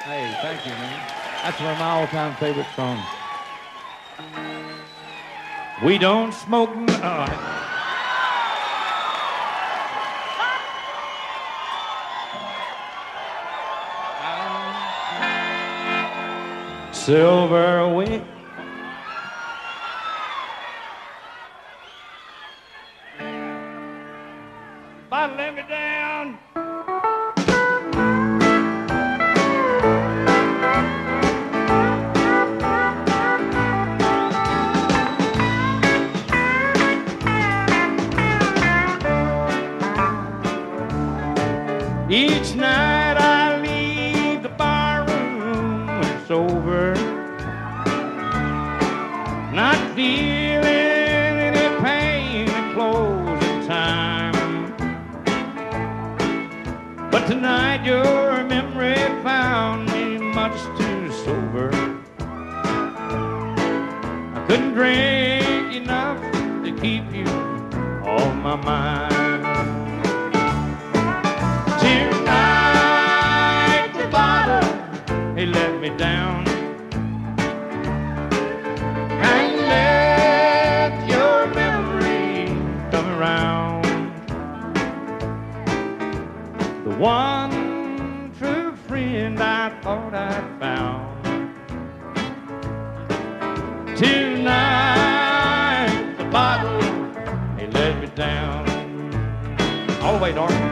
Hey, thank you, man. That's one of my all-time favorite songs. We don't smoke. Silver wick. Bottle let me down. Each night I leave the bar room when it's over, not feeling any pain at closing time. But tonight your memory found me much too sober. I couldn't drink enough to keep you on my mind. Tonight the bottle, he let me down. And let your memory come around. The one true friend I thought I'd found. Tonight the bottle, he let me down. All the way, darling.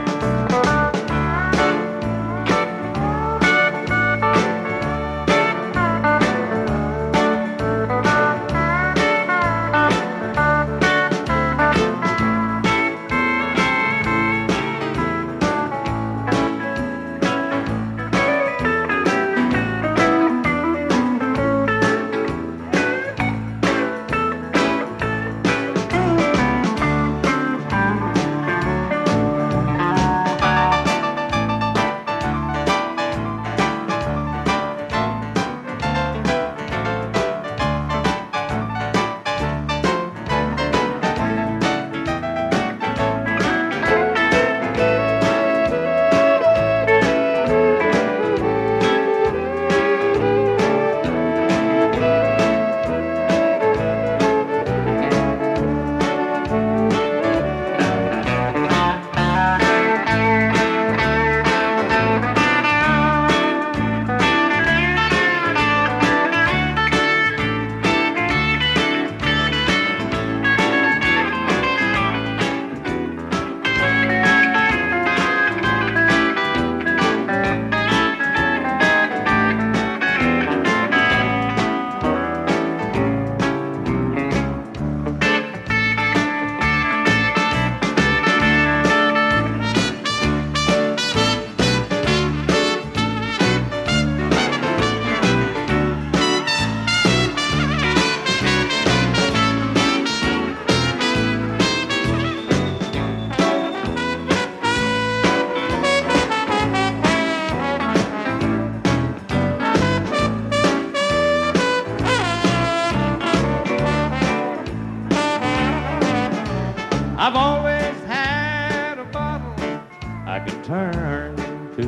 I've always had a bottle I could turn to,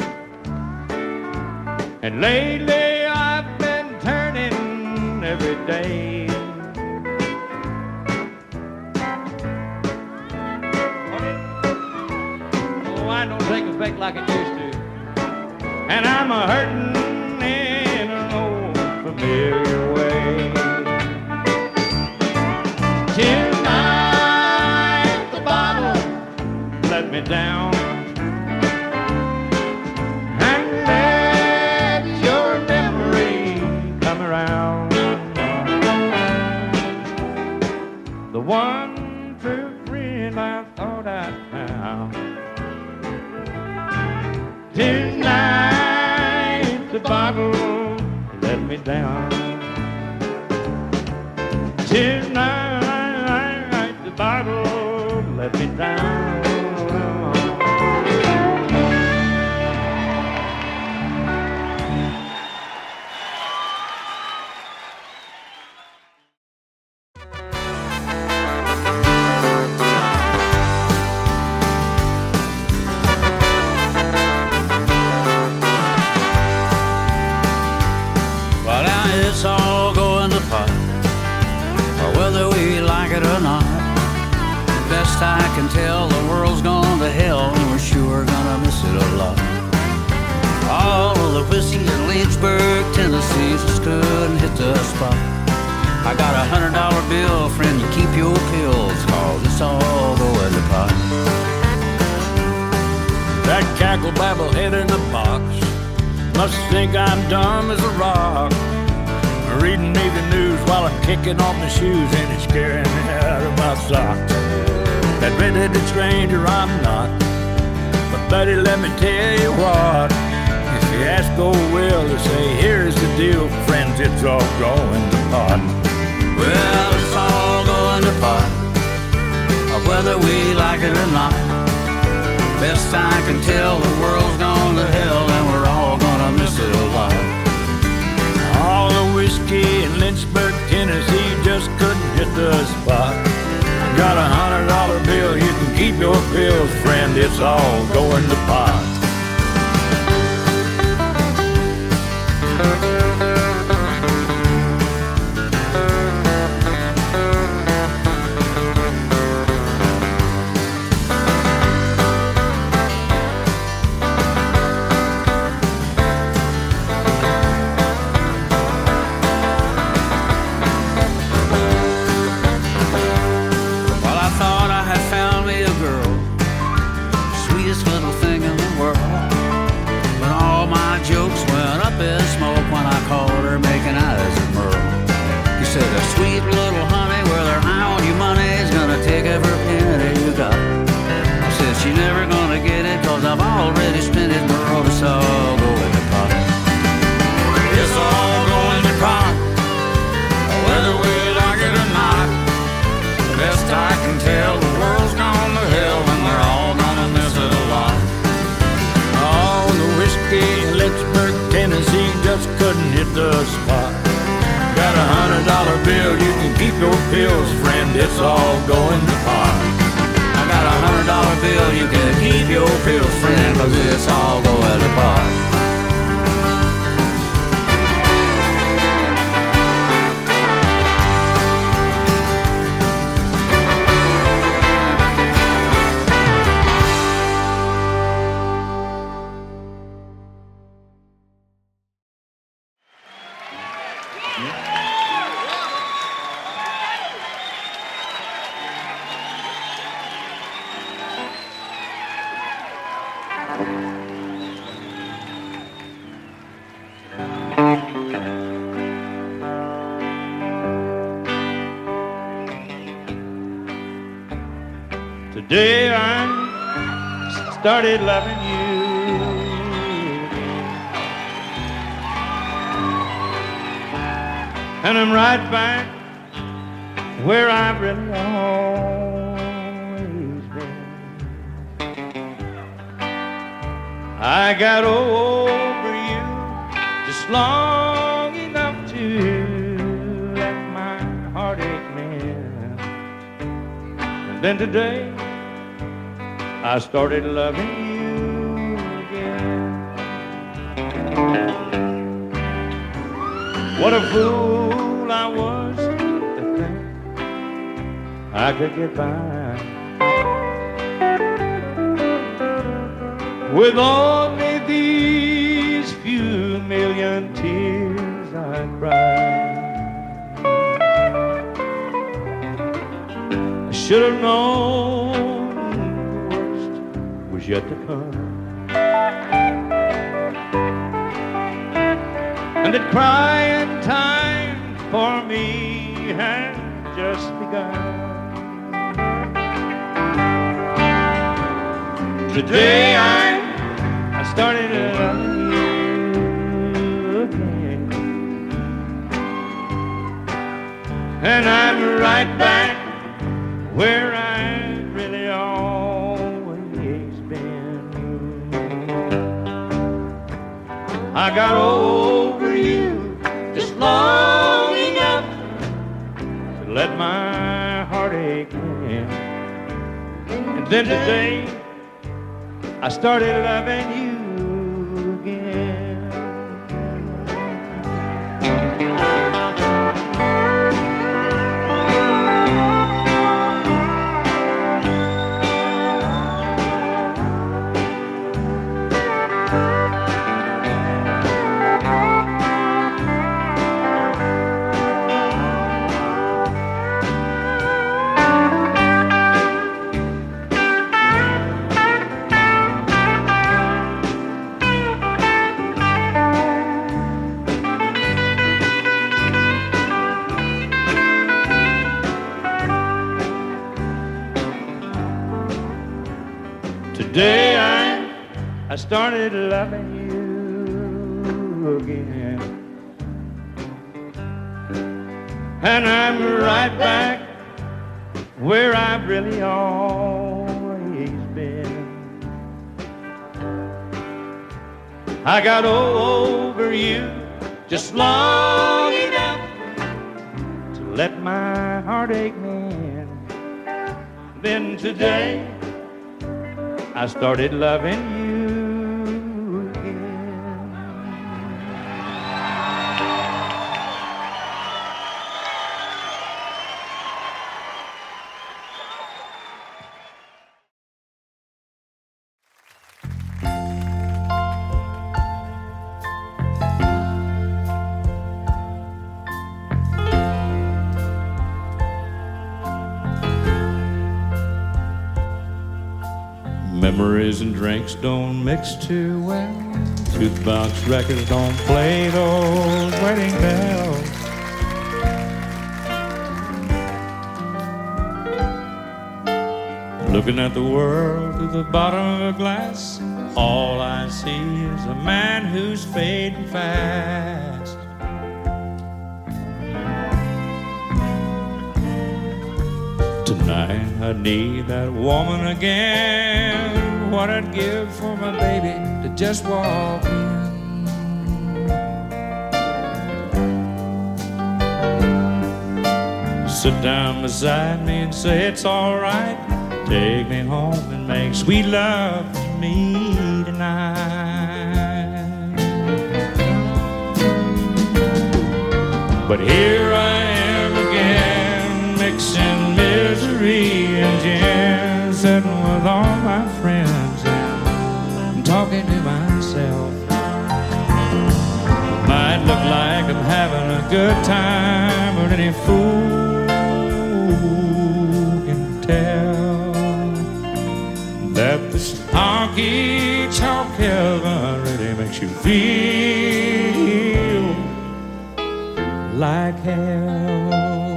and lately I've been turning every day. Oh, I don't take effect like it used to, and I'm a hurting in an old familiar way. Let me down and let your memory come around. The one true friend I thought I'd found. Tonight the bottle let me down. I can tell, the world's gone to hell, and we're sure gonna miss it a lot. All of the whiskey in Lynchburg, Tennessee, just couldn't hit the spot. I got $100 bill, friend, to keep your pills, 'cause it's all going to pot. That cackle babble head in the box must think I'm dumb as a rock. Reading Navy news while I'm kicking off my shoes, and it's scaring me out of my socks. That red-headed stranger I'm not, but buddy, let me tell you what. If you ask old Will to say, here's the deal, friends, it's all going to pot. Well, it's all going to pot, whether we like it or not. Best I can tell, the world's gone to hell, and we're all gonna miss it a lot. All the whiskey in Lynchburg, Tennessee, just couldn't hit the spot. Got $100 bill, you can keep your pills, friend, it's all going to pot. When I called her making eyes at Merle, he said, a sweet little honey, where they're high on your money, is gonna take every penny you got. I said, she never gonna get it, 'cause I've already spent it, Merle. It's all going to pot. It's all going to pot, whether we like it or not. Best I can tell, the world's gone to hell, and we're all gonna miss it a lot. All the whiskey in Lynchburg, Tennessee, just couldn't hit the spot. Got $100 bill, you can keep your pills, friend, it's all going to pot. I got $100 bill, you can keep your pills, friend, 'cause it's all going to pot. Today I started loving you, and I'm right back where I've really always been. I got over you just long enough to let my heartache mend, and then today I started loving you again. What a fool I was to think I could get by with only these few million tears I cried. I should have known was yet to come, and that crying time for me had just begun. Today I started loving you again, and I'm right back where I really always been. I got over you just long enough to let my heartache in, and then today I started loving you again. started loving you again. And I'm right back where I've really always been. I got over you just long enough to let my heartache mend. Then today I started loving you again. Memories and drinks don't mix too well. Toothbox records don't play those wedding bells. Looking at the world through the bottom of a glass, all I see is a man who's fading fast. Tonight I need that woman again. What I'd give for my baby to just walk in. Sit down beside me and say it's all right. Take me home and make sweet love to me tonight. But here I am again, mixing misery and gin, sitting with all my friends and talking to myself. Might look like I'm having a good time, but any fool can tell that this honky-tonk heaven really makes you feel like hell.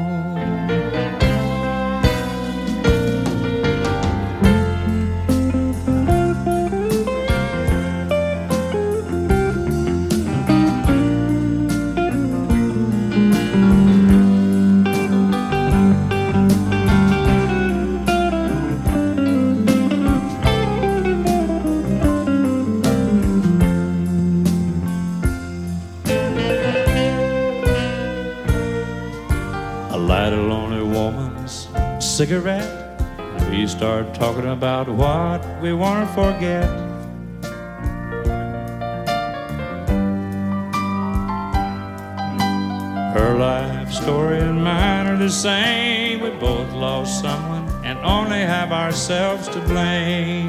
Cigarette, we start talking about what we want to forget. Her life story and mine are the same. We both lost someone and only have ourselves to blame.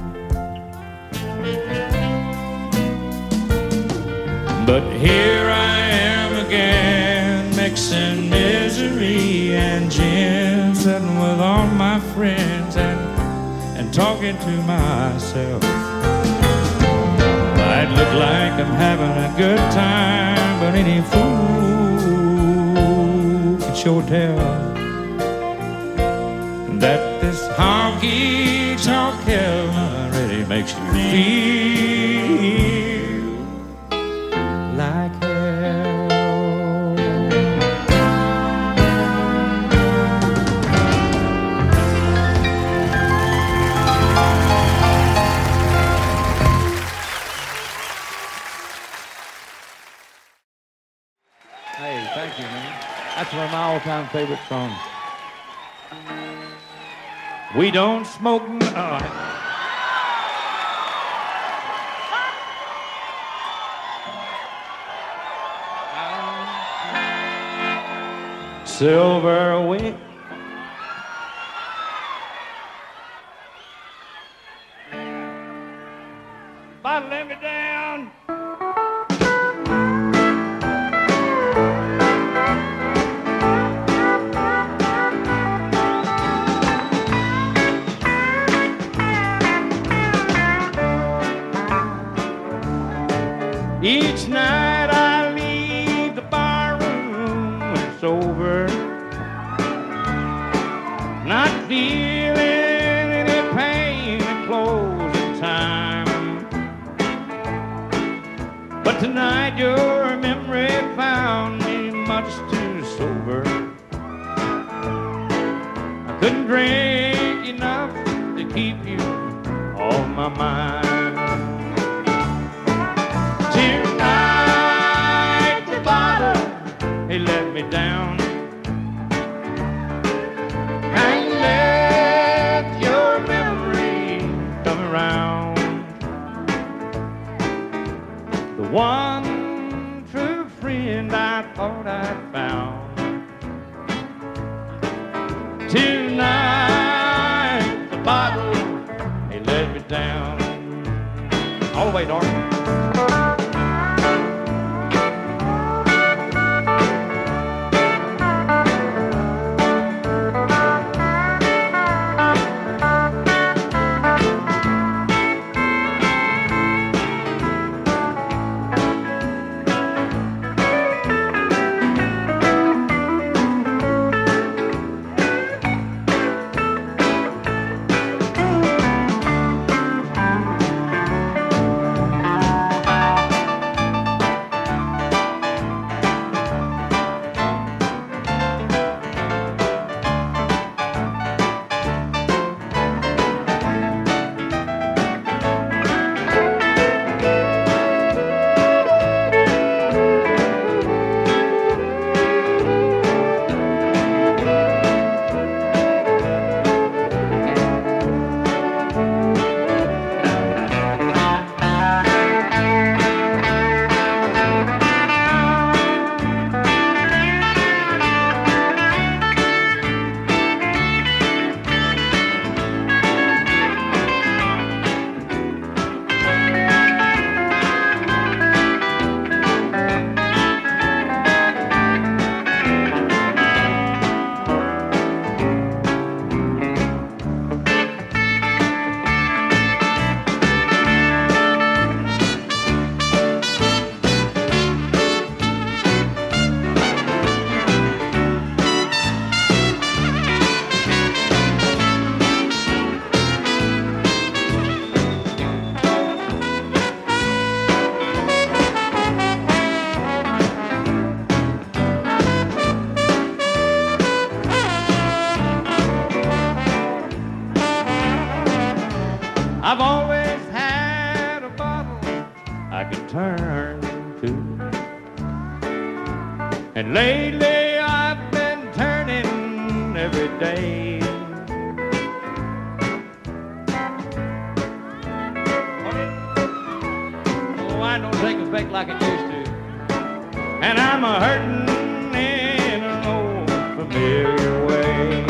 But here I am again, mixing misery and gin, sitting with all my friends and talking to myself. Might look like I'm having a good time, but any fool can sure tell that this honky-tonk heaven really makes you feel like hell. Hey, thank you, man. That's one of my all-time favorite songs. We don't smoke. Silver wick. Bottle me down. Each night I leave the barroom when it's over, not feeling any pain at closing time. Tonight your memory found me much too sober. I couldn't drink enough to keep you off my mind. Tonight the bottle, he let me down. And let your memory come around. The one true friend I thought I'd found. Tonight the bottle, he let me down. All the way, darling. I've always had a bottle I can turn to, and lately I've been turning every day. Oh, I don't take effect like it used to, and I'm a hurting in an old familiar way.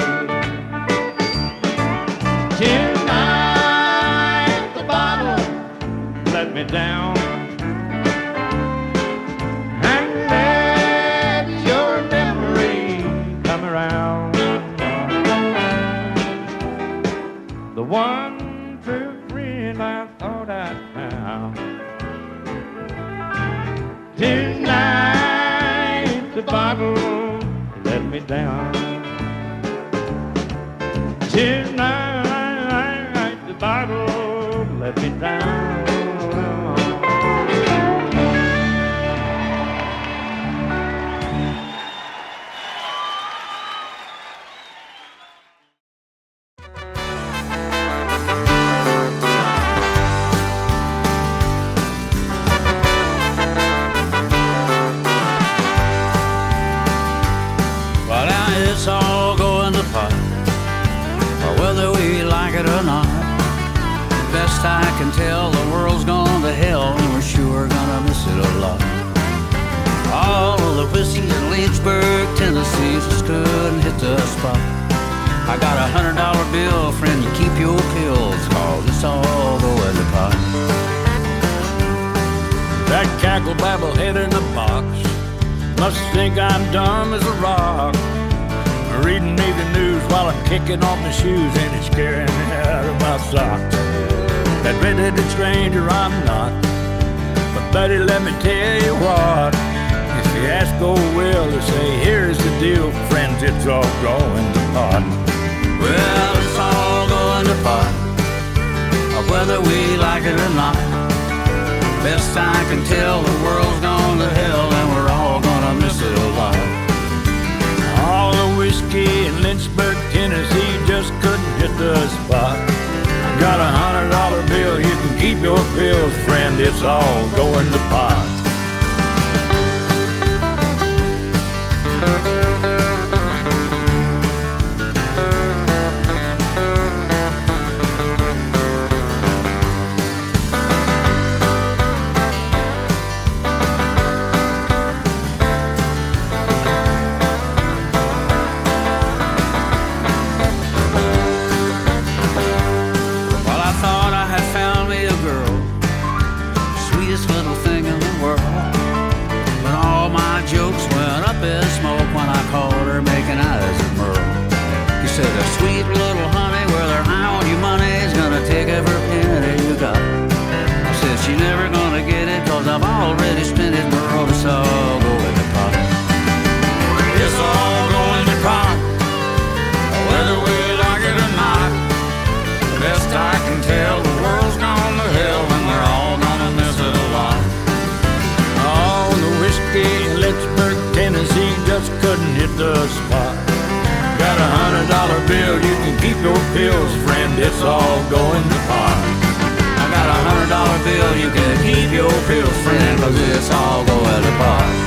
Tonight the bottle let me down, and let your memory come around. The one true friend I thought I'd found. Tonight the bottle let me down. Tonight the bottle let me down. Well, now it's all going to pot, whether we like it or not. Best I can tell, the world's gone to hell, and we're sure gonna miss it a lot. All of the whiskey in Lynchburg, Tennessee, just couldn't hit the spot. I got $100 bill, friend, you keep your pills, 'cause it's all going to pot. That cackle babble head in the box must think I'm dumb as a rock. Reading me the news while I'm kicking off my shoes, and it's scaring me out of my socks. That red-headed stranger I'm not, but buddy, let me tell you what. If you ask old Will to say, here's the deal, friends, it's all going to pot. Well, it's all going to pot, whether we like it or not. Best I can tell, the world's gone to hell and we're all gonna miss it a lot. All the whiskey in Lynchburg, Tennessee just couldn't hit the spot. I got $100 bill, you can keep your pills, friend, it's all going to pot. A sweet little honey, whether I owe you money, is gonna take every penny you got. I said she never gonna get it, cause I've already spent it, Merle, it's all going to pot. It's all going to pot, whether we like it or not. Best I can tell, the world's gone to hell and we're all gonna miss it a lot. Oh, the whiskey in Lynchburg, Tennessee just couldn't hit the spot. Got $100 bill, you can keep your pills, friend, it's all going to pot. I got $100 bill, you can keep your pills, friend, cause it's all going to pot.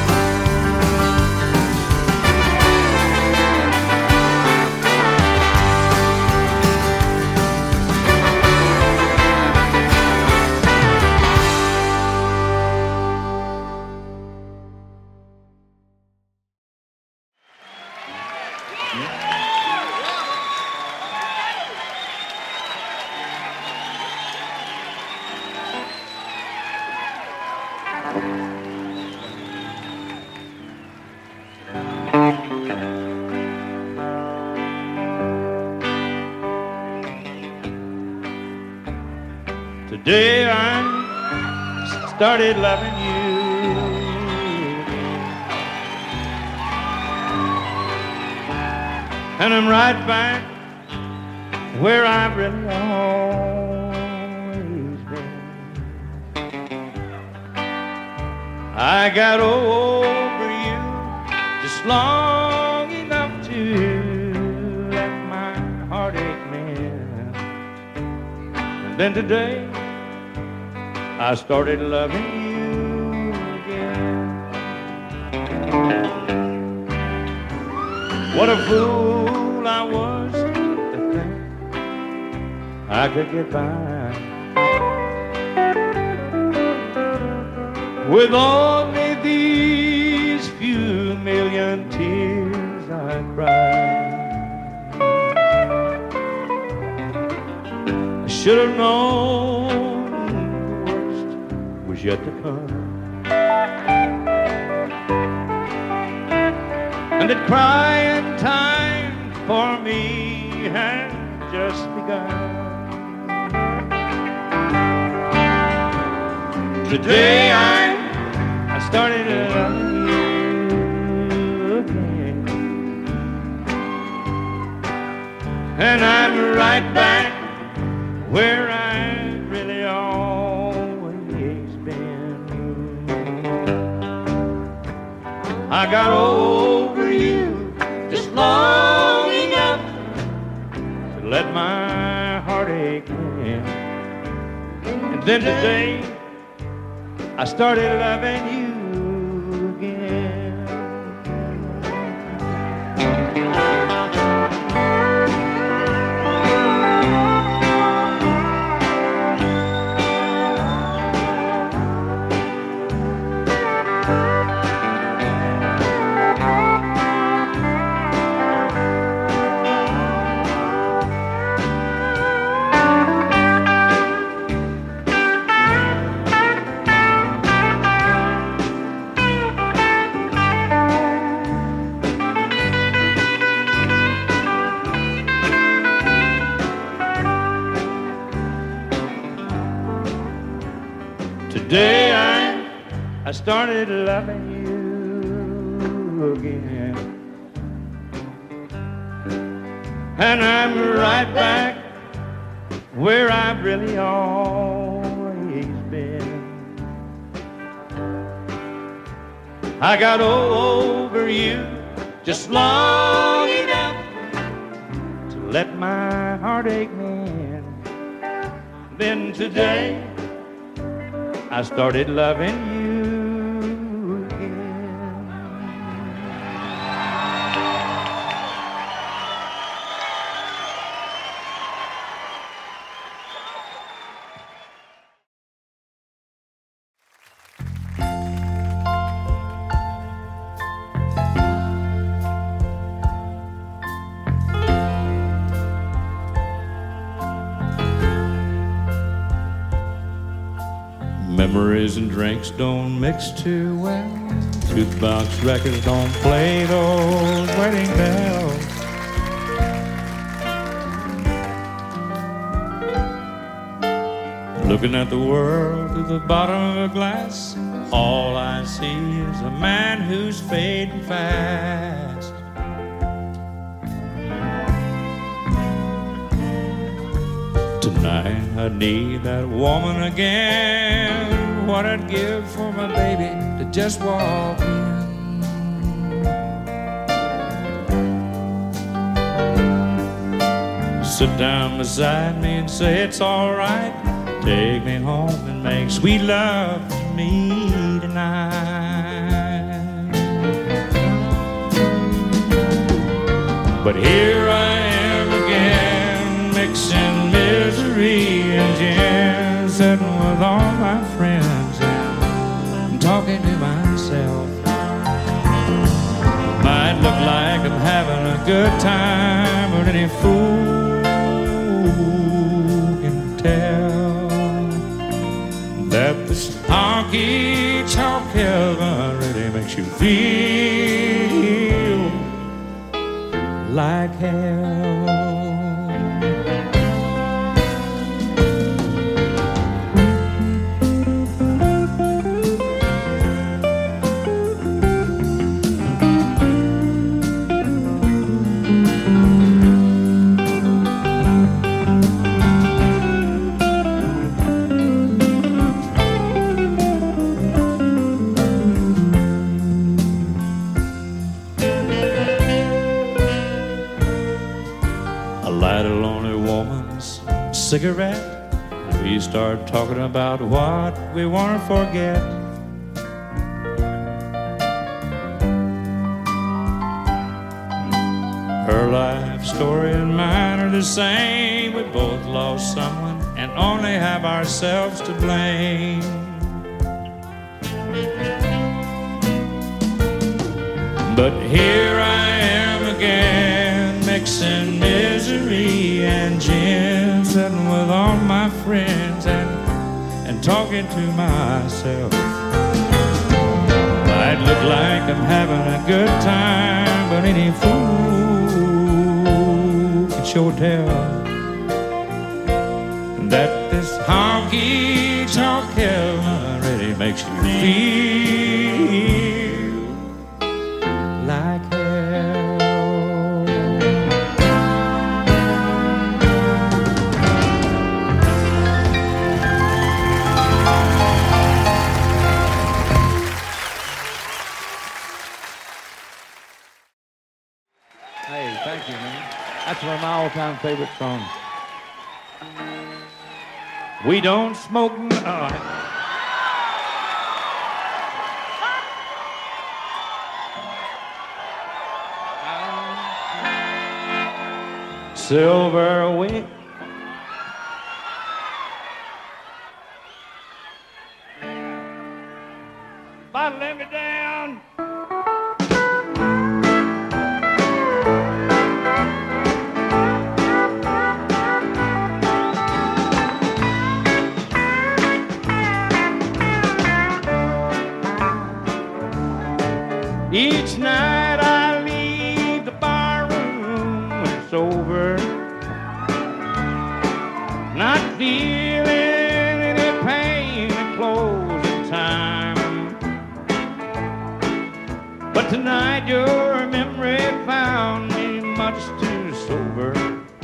Today I started loving you, and I'm right back where I've really always been. I got over you just long enough to let my heartache mend, and then today I started loving you again. What a fool I was to think I could get by with only these few million tears I cried. I should have known was yet to come, and that crying time for me had just begun. Today I started loving you again, and I'm right back where I really always been. I got over you just long enough to let my heartache in, and then today I started loving you again. Today I started loving you again, and I'm right back where I've really always been. I got over you just long enough to let my heartache mend. Then today I started loving you again. Memories and drinks don't mix too well. Toothbox records don't play those wedding bells. Looking at the world through the bottom of a glass, all I see is a man who's fading fast. Tonight I need that woman again. What I'd give for my baby to just walk in. Sit down beside me and say it's all right. Take me home and make sweet love to me tonight. But here I am again, mixing misery and gin, sitting with all my friends and talking to myself. Might look like I'm having a good time, but any fool can tell that this honky-tonk heaven really makes you feel like hell. Cigarette, we start talking about what we want to forget. Her life story and mine are the same. We both lost someone and only have ourselves to blame. But here I am again, mixing misery and gin, sitting with all my friends and talking to myself. Might look like I'm having a good time, but any fool can sure tell that this honky-tonk heaven really makes you feel like hell. Hey, thank you, man. That's one of my all-time favorite songs. We don't smoke. Silver wick. Bottle let me down. Each night I leave the bar room when it's over, not feeling any pain at closing time. But tonight your memory found me much too sober.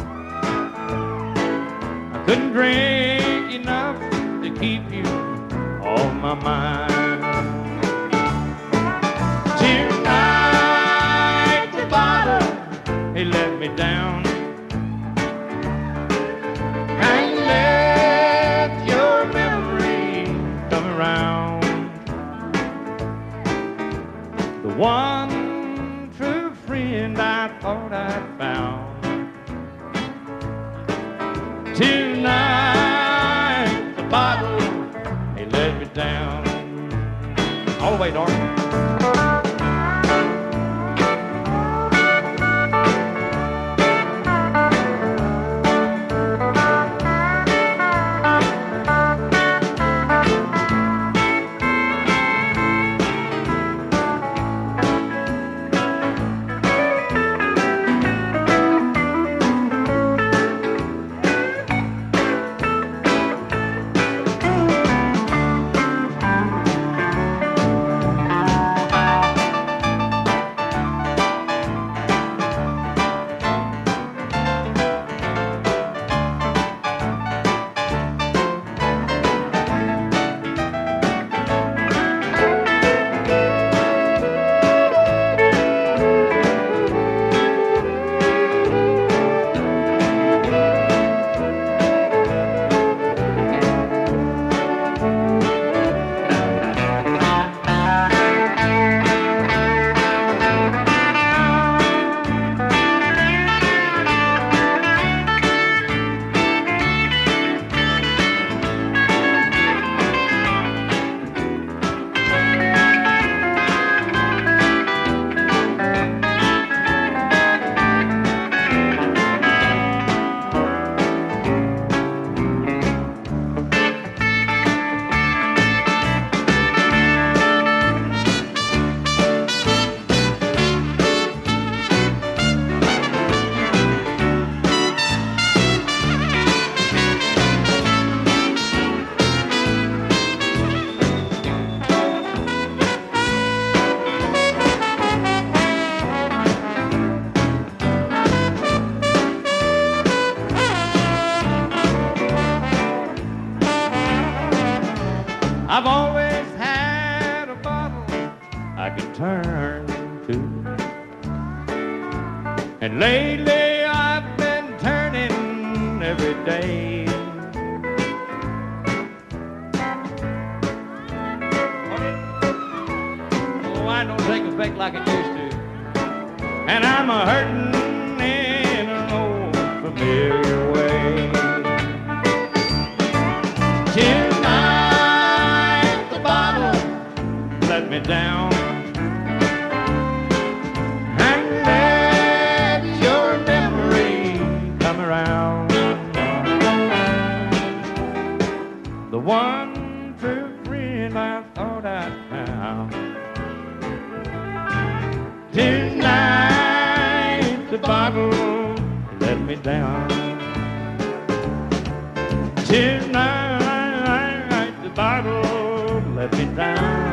I couldn't drink enough to keep you off my mind. the one true friend I thought I'd found. Tonight, the bottle, he let me down. All the way, darling. I've always had a bottle I could turn to, and lately I've been turning every day. Oh, I don't take effect like it used to, and I'm a hurting in an old familiar way. Let me down and let your memory come around. The one true friend I thought I'd found. Tonight the bottle let me down. Tonight the bottle let me down.